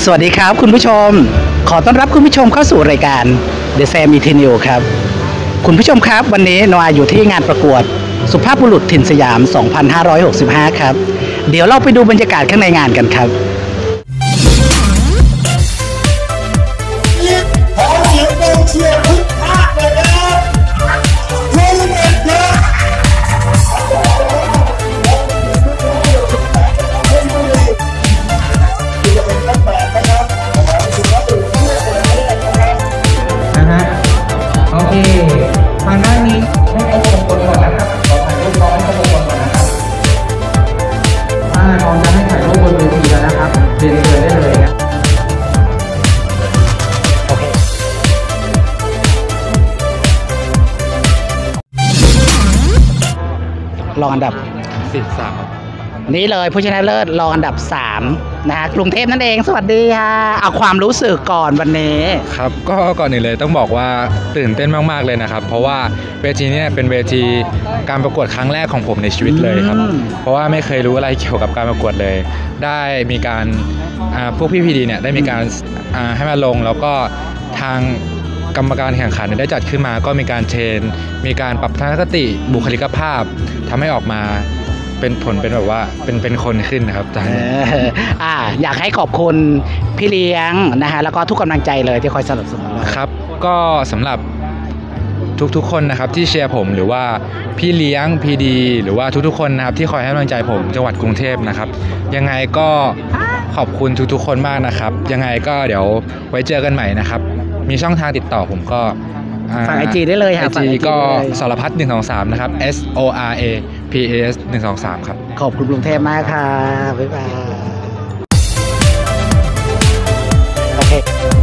สวัสดีครับคุณผู้ชมขอต้อนรับคุณผู้ชมเข้าสู่รายการ The Sam Eternal ครับคุณผู้ชมครับวันนี้โนอาอยู่ที่งานประกวดสุภาพบุรุษถิ่นสยาม 2565 ครับเดี๋ยวเราไปดูบรรยากาศข้างในงานกันครับขอเสียงกองเชียร์ทุกภาคเลยนะครับทุกเม็ดนะจะเป็นต้นแบบนะครับสุภาพบุรุษที่คนนี้นะครับโอเคทางด้านนี้ให้เขามงคลก่อนนะครับขอถ่ายรูปพร้อมให้เขามงคลก่อนนะครับพร้อมจะให้ถ่ายรูปบนเวทีแล้วนะครับเรียนเชิญได้เลยนะรองอันดับ 13 นี้เลยผู้ชนะเลิศรองอันดับ3นะฮะกรุงเทพนั่นเองสวัสดีค่ะเอาความรู้สึกก่อนวันนี้ครับก็ก่อนอื่นเลยต้องบอกว่าตื่นเต้นมากๆเลยนะครับเพราะว่าเวทีนี้เป็นเวทีการประกวดครั้งแรกของผมในชีวิตเลยครับเพราะว่าไม่เคยรู้อะไรเกี่ยวกับการประกวดเลย ได้มีการพวกพี่พีดีเนี่ยได้มีการให้มาลงแล้วก็ทางกรรมการแข่งขันได้จัดขึ้นมาก็มีการเทรนมีการปรับทัศนคติบุคลิกภาพทำให้ออกมาเป็นผลเป็นแบบว่าเป็นคนขึ้นนะครับอยากให้ขอบคุณพี่เลี้ยงนะฮะแล้วก็ทุกกำลังใจเลยที่คอยสนับสนุนครับก็สำหรับทุกๆคนนะครับที่เชียร์ผมหรือว่าพี่เลี้ยงพีดีหรือว่าทุกๆคนนะครับที่คอยให้กำลังใจผมจังหวัดกรุงเทพนะครับยังไงก็ขอบคุณทุกๆคนมากนะครับยังไงก็เดี๋ยวไว้เจอกันใหม่นะครับมีช่องทางติดต่อผมก็ฝากไอจีได้เลยค่ะไอจีก็สรพัฒน์123นะครับ SORAPAS 123ครับขอบคุณกรุงเทพมากค่ะบ๊ายบายโอเค